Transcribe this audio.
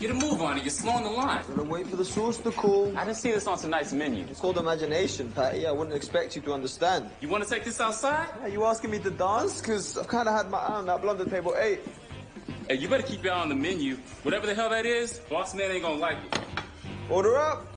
Get a move on it. You're slowing the line. Gotta wait for the sauce to cool. I didn't see this on tonight's menu. It's called imagination, Patty. I wouldn't expect you to understand. You want to take this outside? Are you asking me to dance? Because I've kind of had my eye on that blonde at table 8. Hey, you better keep your eye on the menu. Whatever the hell that is, boss man ain't gonna like it. Order up.